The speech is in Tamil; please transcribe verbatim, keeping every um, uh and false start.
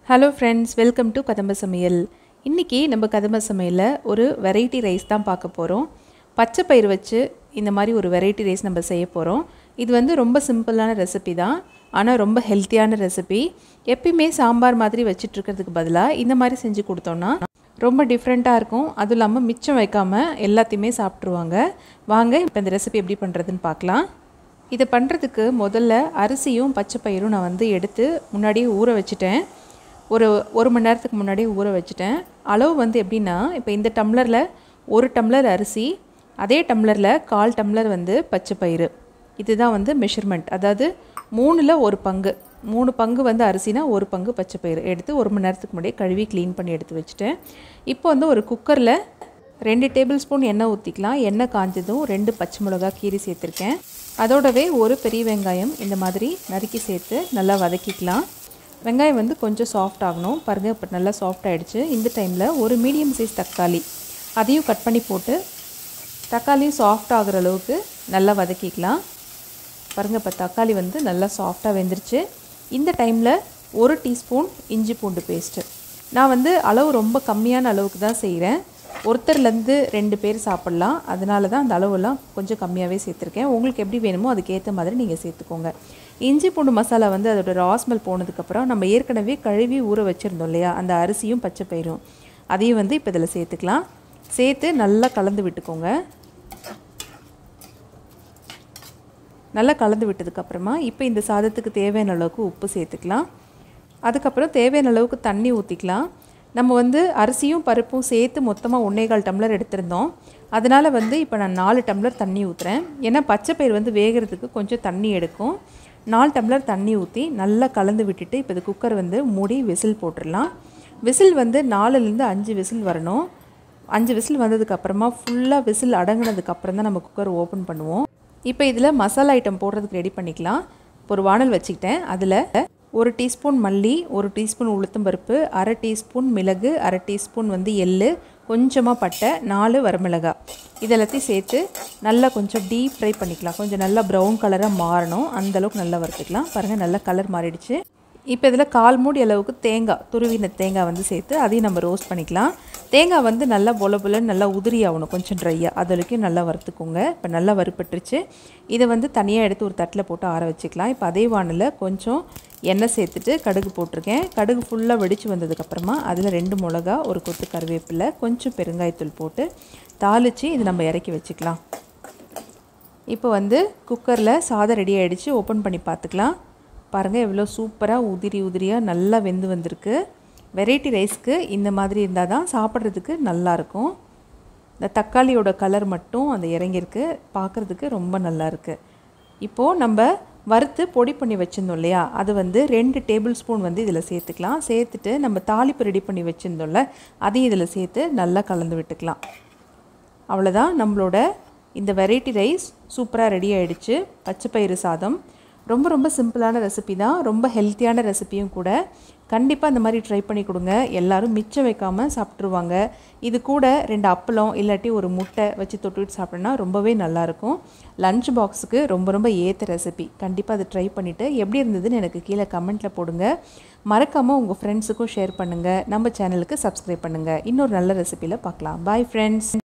Hello friends, welcome to கதம்ப சமையல். இன்னைக்கு நம்ம கதம்ப சமையல்ல ஒரு வெரைட்டி ரைஸ் தான் பார்க்க போறோம். பச்சை பயிறு வச்சு இந்த மாதிரி ஒரு வெரைட்டி ரைஸ் நம்ம செய்ய போறோம். இது வந்து ரொம்ப சிம்பிளான ரெசிபி தான். ஆனா ரொம்ப ஹெல்தியான ரெசிபி. எப்பவுமே சாம்பார் மாதிரி வச்சிட்டு இருக்கிறதுக்கு பதிலா இந்த மாதிரி செஞ்சு கொடுத்தோம்னா ரொம்ப டிஃபரண்டா இருக்கும். அது இல்லாம மிச்சம் வைக்காம எல்லாத்தையுமே சாப்பிட்டுருவாங்க. வாங்க இப்போ இந்த ரெசிபி எப்படி பண்றதுன்னு பார்க்கலாம். இத பண்றதுக்கு முதல்ல அரிசியும் பச்சை பயிரும் நான் வந்து எடுத்து முன்னாடியே ஊற வச்சிட்டேன். ஒரு ஒரு மணி நேரத்துக்கு முன்னாடியே ஊற வச்சிட்டேன். அளவு வந்து எப்படின்னா இப்போ இந்த டம்ளரில் ஒரு டம்ளர் அரிசி, அதே டம்ளரில் கால் டம்ளர் வந்து பச்சை பயிறு. இதுதான் வந்து மெஷர்மெண்ட். அதாவது மூணில் ஒரு பங்கு மூணு பங்கு வந்து அரிசினா ஒரு பங்கு பச்சை பயிறு எடுத்து ஒரு மணி நேரத்துக்கு முன்னாடியே கழுவி க்ளீன் பண்ணி எடுத்து வச்சுட்டேன். இப்போ வந்து ஒரு குக்கரில் ரெண்டு டேபிள் ஸ்பூன் எண்ணெய் ஊற்றிக்கலாம். எண்ணெய் காஞ்சதும் ரெண்டு பச்சை மிளகா கீரி சேர்த்துருக்கேன். அதோடவே ஒரு பெரிய வெங்காயம் இந்த மாதிரி நறுக்கி சேர்த்து நல்லா வதக்கிக்கலாம். வெங்காயம் வந்து கொஞ்சம் சாஃப்ட் ஆகணும். பாருங்கள் இப்போ நல்லா சாஃப்ட் ஆகிடுச்சு. இந்த டைமில் ஒரு மீடியம் சைஸ் தக்காளி அதையும் கட் பண்ணி போட்டு தக்காளியும் சாஃப்ட் ஆகிற அளவுக்கு நல்லா வதக்கிக்கலாம். பாருங்கள் இப்போ தக்காளி வந்து நல்லா சாஃப்டாக வெந்துருச்சு. இந்த டைமில் ஒரு டீஸ்பூன் இஞ்சி பூண்டு பேஸ்ட்டு. நான் வந்து அளவு ரொம்ப கம்மியான அளவுக்கு தான் செய்கிறேன். ஒருத்தர்லேருந்து ரெண்டு பேர் சாப்பிட்லாம். அதனால தான் அந்த அளவெல்லாம் கொஞ்சம் கம்மியாகவே சேர்த்துருக்கேன். உங்களுக்கு எப்படி வேணுமோ அதுக்கேற்ற மாதிரி நீங்கள் சேர்த்துக்கோங்க. இஞ்சி பூண்டு மசாலா வந்து அதோட ராஸ்மெல் போனதுக்கப்புறம் நம்ம ஏற்கனவே கழுவி ஊற வச்சுருந்தோம் இல்லையா, அந்த அரிசியும் பச்சை பயிரும் அதையும் வந்து இப்போ இதில் சேர்த்துக்கலாம். சேர்த்து நல்லா கலந்து விட்டுக்கோங்க. நல்லா கலந்து விட்டதுக்கப்புறமா இப்போ இந்த சாதத்துக்கு தேவையான அளவுக்கு உப்பு சேர்த்துக்கலாம். அதுக்கப்புறம் தேவையான அளவுக்கு தண்ணி ஊற்றிக்கலாம். நம்ம வந்து அரிசியும் பருப்பும் சேர்த்து மொத்தமாக ஒன்றே கால் டம்ளர் எடுத்திருந்தோம். அதனால் வந்து இப்போ நான் நாலு டம்ளர் தண்ணி ஊற்றுறேன். ஏன்னா பச்சை பயிர் வந்து வேகிறதுக்கு கொஞ்சம் தண்ணி எடுக்கும். நாலு டம்ளர் தண்ணி ஊற்றி நல்லா கலந்து விட்டுட்டு இப்போ இது குக்கர் வந்து மூடி விசில் போட்டுடலாம். விசில் வந்து நாலுலேருந்து அஞ்சு விசில் வரணும். அஞ்சு விசில் வந்ததுக்கப்புறமா ஃபுல்லாக விசில் அடங்கினதுக்கப்புறம் தான் நம்ம குக்கர் ஓப்பன் பண்ணுவோம். இப்போ இதில் மசாலா ஐட்டம் போடுறதுக்கு ரெடி பண்ணிக்கலாம். ஒரு வானல் வச்சுக்கிட்டேன். அதில் ஒரு டீஸ்பூன் மல்லி, ஒரு டீஸ்பூன் உளுத்தம்பருப்பு, அரை டீஸ்பூன் மிளகு, அரை டீஸ்பூன் வந்து எள்ளு, கொஞ்சமாக பட்டை, நாலு வரமிளகாய் இதெல்லாத்தையும் சேர்த்து நல்லா கொஞ்சம் டீப் ஃப்ரை பண்ணிக்கலாம். கொஞ்சம் நல்லா ப்ரௌன் கலராக மாறணும். அந்தளவுக்கு நல்லா வறுத்துக்கலாம். பாருங்கள் நல்லா கலர் மாறிடுச்சு. இப்போ இதில் கால் மூடி அளவுக்கு தேங்காய், துருவின தேங்காய் வந்து சேர்த்து அதையும் நம்ம ரோஸ்ட் பண்ணிக்கலாம். தேங்காய் வந்து நல்லா பொல பொலன்னு நல்லா உதிரி ஆகணும், கொஞ்சம் ட்ரையாக. அது வரைக்கும் நல்லா வறுத்துக்கோங்க. இப்போ நல்லா வறுப்பட்டுருச்சு. இதை வந்து தனியாக எடுத்து ஒரு தட்டில் போட்டு ஆற வச்சுக்கலாம். இப்போ அதே வானில் கொஞ்சம் எண்ணெய் சேர்த்துட்டு கடுகு போட்டிருக்கேன். கடுகு ஃபுல்லாக வெடித்து வந்ததுக்கப்புறமா அதில் ரெண்டு மிளகா, ஒரு கொத்து கருவேப்பிலை, கொஞ்சம் பெருங்காயத்தூள் போட்டு தாளித்து இது நம்ம இறக்கி வச்சுக்கலாம். இப்போ வந்து குக்கரில் சாதம் ரெடி ஆகிடுச்சு. ஓப்பன் பண்ணி பார்த்துக்கலாம். பாருங்கள் எவ்வளோ சூப்பராக உதிரி உதிரியாக நல்லா வெந்து வந்திருக்கு. வெரைட்டி ரைஸ்க்கு இந்த மாதிரி இருந்தால் தான் சாப்பிட்றதுக்கு நல்லாயிருக்கும். இந்த தக்காளியோட கலர் மட்டும் அந்த இறங்கியிருக்கு. பார்க்குறதுக்கு ரொம்ப நல்லாயிருக்கு. இப்போது நம்ம வறுத்து பொடி பண்ணி வச்சுருந்தோம் இல்லையா, அது வந்து ரெண்டு டேபிள் ஸ்பூன் வந்து இதில் சேர்த்துக்கலாம். சேர்த்துட்டு நம்ம தாளிப்பு ரெடி பண்ணி வச்சுருந்தோம்ல, அதையும் இதில் சேர்த்து நல்லா கலந்து விட்டுக்கலாம். அவ்வளோதான், நம்மளோட இந்த வெரைட்டி ரைஸ் சூப்பராக ரெடி ஆகிடுச்சு. பச்சை பயிறு சாதம் ரொம்ப ரொம்ப சிம்பிளான ரெசிபி தான். ரொம்ப ஹெல்த்தியான ரெசிபியும் கூட. கண்டிப்பாக இந்த மாதிரி ட்ரை பண்ணி கொடுங்க. எல்லோரும் மிச்சம் வைக்காமல் சாப்பிட்ருவாங்க. இது கூட ரெண்டு அப்பளம் இல்லாட்டி ஒரு முட்டை வச்சு தொட்டுக்கிட்டு சாப்பிட்றோன்னா ரொம்பவே நல்லாயிருக்கும். லஞ்ச் பாக்ஸுக்கு ரொம்ப ரொம்ப ஏற்ற ரெசிபி. கண்டிப்பாக அதை ட்ரை பண்ணிவிட்டு எப்படி இருந்ததுன்னு எனக்கு கீழே கமெண்ட்டில் போடுங்க. மறக்காமல் உங்கள் ஃப்ரெண்ட்ஸுக்கும் ஷேர் பண்ணுங்கள். நம்ம சேனலுக்கு சப்ஸ்கிரைப் பண்ணுங்கள். இன்னொரு நல்ல ரெசிபியில் பார்க்கலாம். Bye friends.